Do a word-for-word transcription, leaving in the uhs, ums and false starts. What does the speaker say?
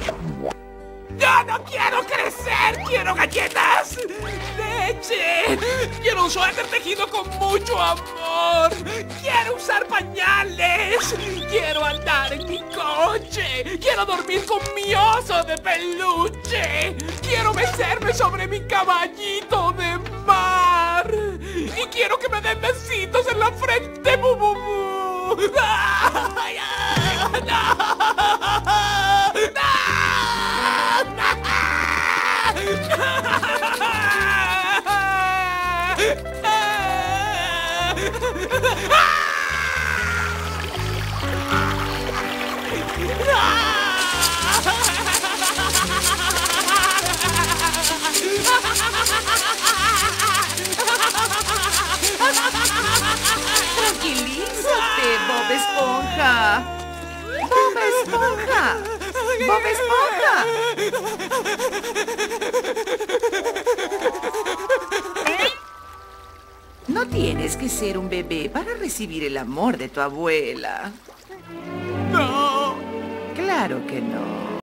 ¡Yo no quiero crecer! ¡Quiero galletas! ¡Leche! ¡Quiero un suéter tejido con mucho amor! ¡Quiero usar pañales! ¡Quiero andar en mi coche! ¡Quiero dormir con mi oso de peluche! ¡Quiero mecerme sobre mi caballito de mar! ¡Y quiero que me den besitos en la frente! ¡Bu, bu, bu! ¡Ay, ay, no! Tranquilízate, Bob Esponja. Bob Esponja. Bob Esponja. No tienes que ser un bebé para recibir el amor de tu abuela. ¡No! Claro que no.